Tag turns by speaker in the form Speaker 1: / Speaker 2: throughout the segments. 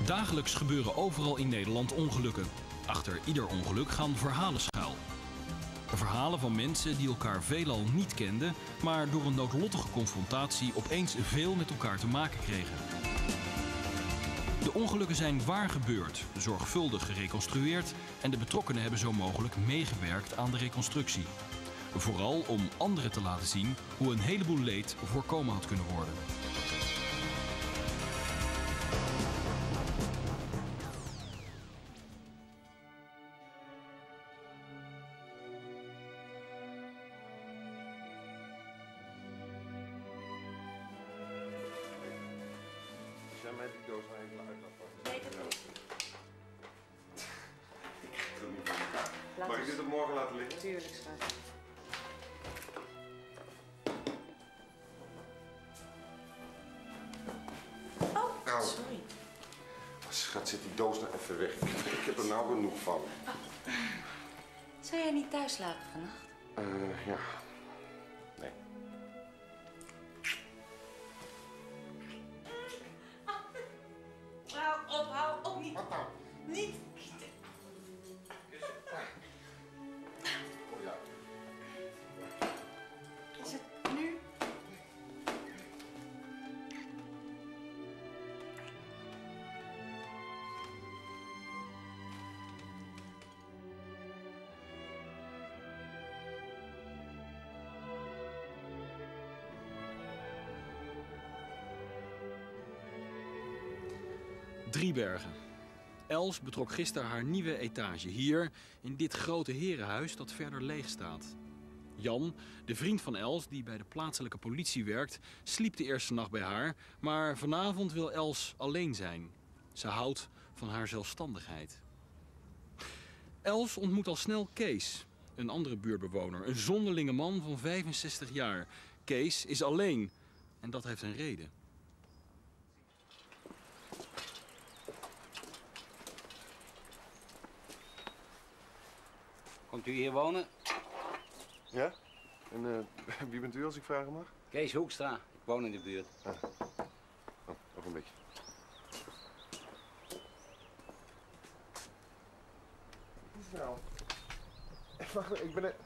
Speaker 1: Dagelijks gebeuren overal in Nederland ongelukken. Achter ieder ongeluk gaan verhalen schuil. Verhalen van mensen die elkaar veelal niet kenden, maar door een noodlottige confrontatie opeens veel met elkaar te maken kregen. De ongelukken zijn waar gebeurd, zorgvuldig gereconstrueerd en de betrokkenen hebben zo mogelijk meegewerkt aan de reconstructie. Vooral om anderen te laten zien hoe een heleboel leed voorkomen had kunnen worden.
Speaker 2: Jij mij die doos maar even uit laten pakken.
Speaker 3: Nee, dat niet.
Speaker 2: Ik doe niet van elkaar. Mag ik dit op morgen laten liggen?
Speaker 3: Tuurlijk, schat. Oh, sorry.
Speaker 2: Schat, zet die doos nou even weg. Ik heb er nou genoeg van.
Speaker 3: Zou jij niet thuis slapen vannacht?
Speaker 2: Ja. Nee.
Speaker 3: Hou op, niet.
Speaker 2: Wat nou?
Speaker 3: Niet.
Speaker 2: Oh ja.
Speaker 3: Is het nu?
Speaker 1: Driebergen. Els betrok gisteren haar nieuwe etage hier, in dit grote herenhuis dat verder leeg staat. Jan, de vriend van Els die bij de plaatselijke politie werkt, sliep de eerste nacht bij haar, maar vanavond wil Els alleen zijn. Ze houdt van haar zelfstandigheid. Els ontmoet al snel Kees, een andere buurtbewoner, een zonderlinge man van 65 jaar. Kees is alleen en dat heeft een reden.
Speaker 4: Komt u hier wonen?
Speaker 2: Ja? En wie bent u als ik vragen mag?
Speaker 4: Kees Hoekstra, ik woon in de buurt.
Speaker 2: Oh, nog een beetje. Wat is nou? Wacht, ik ben er...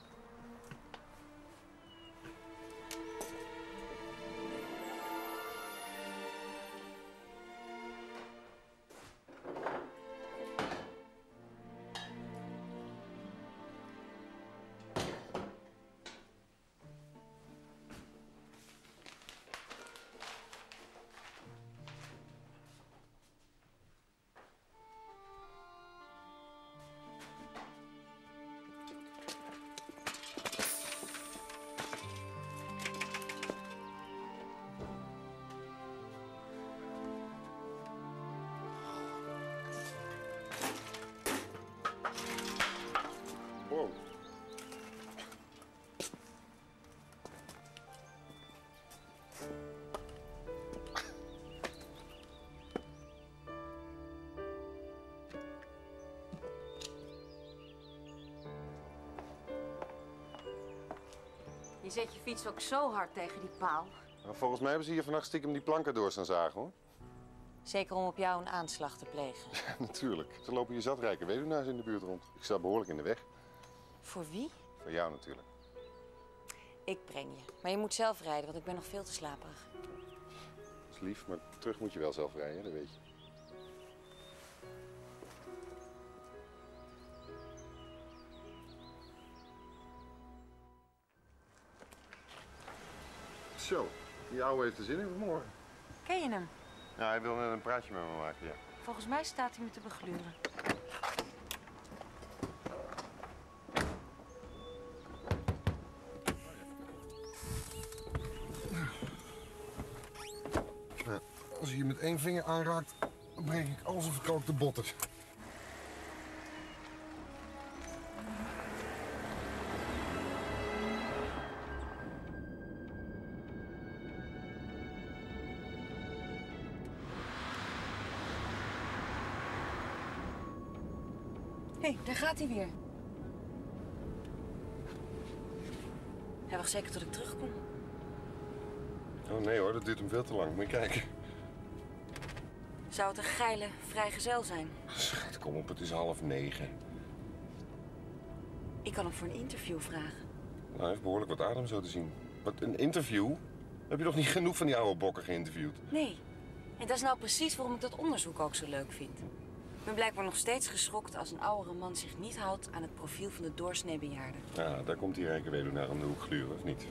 Speaker 2: Wow.
Speaker 3: Je zet je fiets ook zo hard tegen die paal.
Speaker 2: Nou, volgens mij hebben ze hier vannacht stiekem die planken door staan zagen, hoor.
Speaker 3: Zeker om op jou een aanslag te plegen.
Speaker 2: Natuurlijk. Ze lopen hier zatrijke weduwnaars in de buurt rond. Ik sta behoorlijk in de weg.
Speaker 3: Voor wie?
Speaker 2: Voor jou natuurlijk.
Speaker 3: Ik breng je. Maar je moet zelf rijden, want ik ben nog veel te slaperig.
Speaker 2: Dat is lief, maar terug moet je wel zelf rijden, dat weet je. Zo, die ouwe heeft er zin in vanmorgen.
Speaker 3: Ken je hem?
Speaker 2: Ja, hij wil net een praatje met me maken, ja.
Speaker 3: Volgens mij staat hij me te begluren.
Speaker 2: Nou, als je je met één vinger aanraakt, dan breek ik al zijn verkookte botten.
Speaker 3: Hé, daar gaat hij weer. Hij wacht zeker tot ik terugkom.
Speaker 2: Oh nee hoor, dat duurt hem veel te lang. Moet je kijken.
Speaker 3: Zou het een geile vrijgezel zijn?
Speaker 2: Schat, kom op, het is 8:30.
Speaker 3: Ik kan hem voor een interview vragen.
Speaker 2: Nou, hij heeft behoorlijk wat adem zo te zien. Wat, een interview? Heb je nog niet genoeg van die oude bokken geïnterviewd?
Speaker 3: Nee. En dat is nou precies waarom ik dat onderzoek ook zo leuk vind. Ik ben blijkbaar nog steeds geschokt als een oudere man zich niet houdt aan het profiel van de doorsnee bejaarde.
Speaker 2: Ja, daar komt die rijke weduwnaar om de hoek gluren, of niet?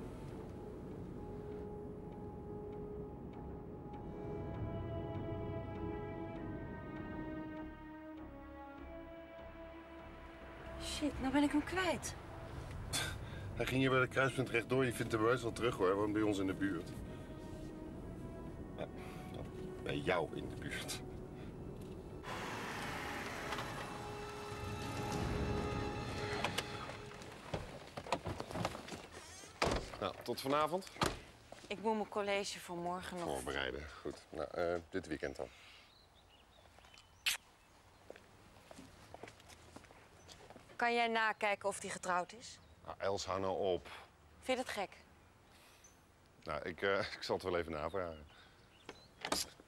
Speaker 3: Shit, nou ben ik hem kwijt.
Speaker 2: Hij ging hier bij de kruispunt rechtdoor. Je vindt hem wel eens wel terug, hoor. Hij woont bij ons in de buurt. Ja, nou, bij jou in de buurt. Nou, tot vanavond.
Speaker 3: Ik moet mijn college voor morgen nog...
Speaker 2: Voorbereiden. Goed. Nou, dit weekend dan.
Speaker 3: Kan jij nakijken of die getrouwd is?
Speaker 2: Nou, Els, hou nou op.
Speaker 3: Vind je het gek?
Speaker 2: Nou, ik zal het wel even navragen.